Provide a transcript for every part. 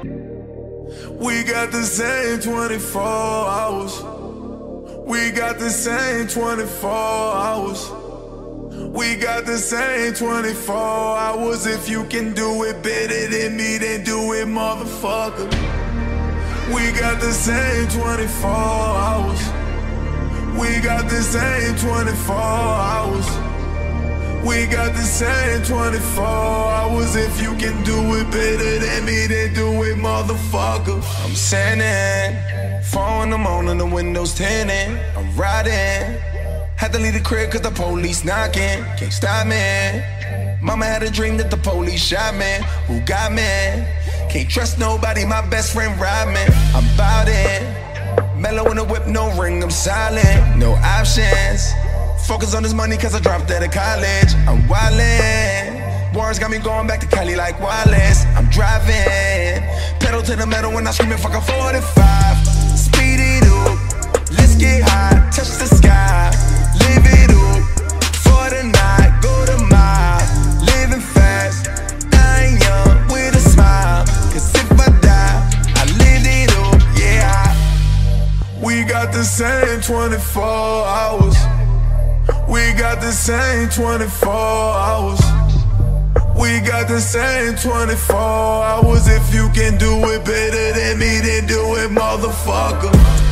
We got the same 24 hours. We got the same 24 hours. We got the same 24 hours. If you can do it better than me, then do it, motherfucker. We got the same 24 hours. We got the same 24 hours. We got the same 24 hours. If you can do it better than me, then do it, motherfucker. I'm sanding, 4 in the morning, the windows tinted. I'm riding, had to leave the crib cause the police knocking. Can't stop me. Mama had a dream that the police shot me. Who got me? Can't trust nobody, my best friend robbed me. I'm bout it, mellow in the whip, no ring, I'm silent. No options, focus on this money cause I dropped out of college. I'm wildin', Warren's got me going back to Cali like Wallace. I'm driving, pedal to the metal when I scream it, fuck a 45. Speed it up, let's get high, touch the sky. Live it up, for the night, go to mile. Living fast, I ain't young with a smile. Cause if I die, I lived it up, yeah. We got the same 24 hours. We got the same 24 hours. We got the same 24 hours. If you can do it better than me, then do it, motherfucker.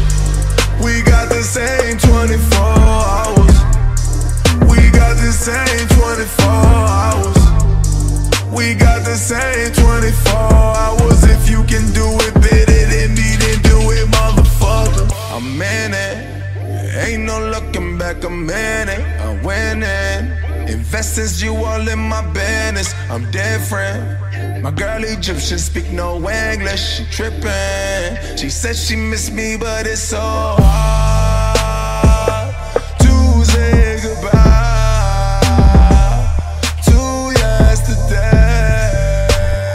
We got the same 24 hours. We got the same 24 hours. We got the same 24 hours. If you can do it better than me, then do it, motherfucker. I'm in it, ain't no looking back, I'm in it, I'm winning. Investors, you all in my business, I'm different. My girl Egyptian, speak no English, she trippin'. She said she miss me, but it's so hard to say goodbye to yesterday,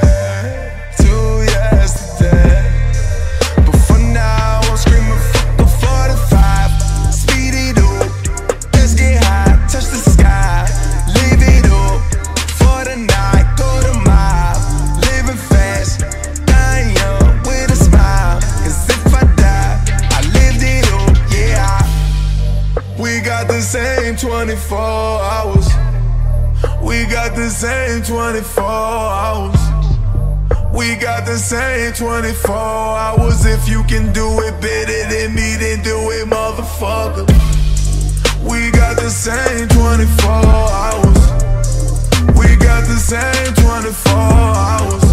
to yesterday. But for now, I'm screaming fuck a 45. Speed it up, let's get high, touch the sky. Live it up, for the night, go to mile. Living fast, dying young with a smile. Cause if I die, I lived it up, yeah. We got the same 24 hours. We got the same 24 hours. We got the same 24 hours. If you can do it better than me, then do it, motherfucker. We got the same 24 hours. We got the same 24 hours.